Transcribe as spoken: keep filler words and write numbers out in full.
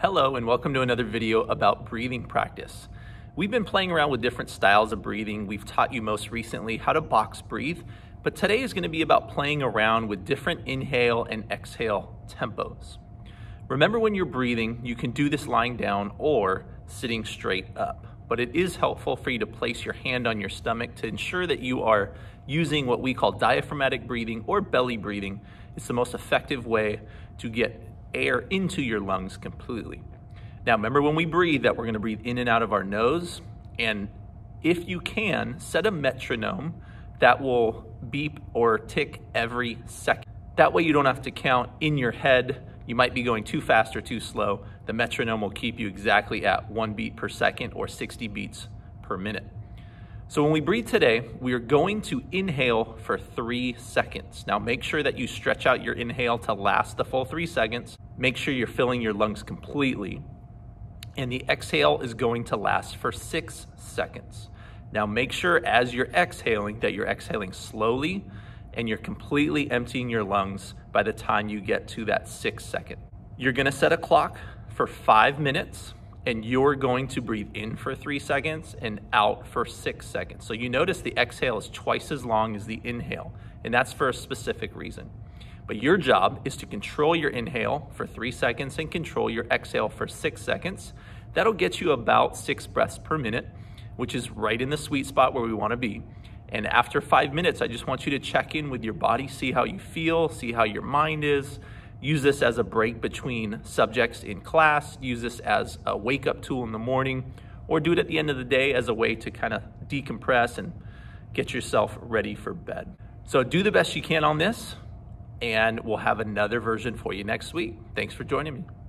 Hello and welcome to another video about breathing practice. We've been playing around with different styles of breathing. We've taught you most recently how to box breathe, but today is going to be about playing around with different inhale and exhale tempos. Remember, when you're breathing, you can do this lying down or sitting straight up, but it is helpful for you to place your hand on your stomach to ensure that you are using what we call diaphragmatic breathing or belly breathing. It's the most effective way to get air into your lungs completely. Now, remember when we breathe that we're going to breathe in and out of our nose, and if you can, set a metronome that will beep or tick every second. That way you don't have to count in your head. You might be going too fast or too slow. The metronome will keep you exactly at one beat per second or sixty beats per minute. So when we breathe today, we are going to inhale for three seconds. Now make sure that you stretch out your inhale to last the full three seconds. Make sure you're filling your lungs completely. And the exhale is going to last for six seconds. Now make sure as you're exhaling that you're exhaling slowly and you're completely emptying your lungs by the time you get to that six second. You're gonna set a clock for five minutes and you're going to breathe in for three seconds and out for six seconds. So you notice the exhale is twice as long as the inhale, and that's for a specific reason. But your job is to control your inhale for three seconds and control your exhale for six seconds. That'll get you about six breaths per minute, which is right in the sweet spot where we wanna be. And after five minutes, I just want you to check in with your body, see how you feel, see how your mind is. Use this as a break between subjects in class, use this as a wake-up tool in the morning, or do it at the end of the day as a way to kind of decompress and get yourself ready for bed. So do the best you can on this, and we'll have another version for you next week. Thanks for joining me.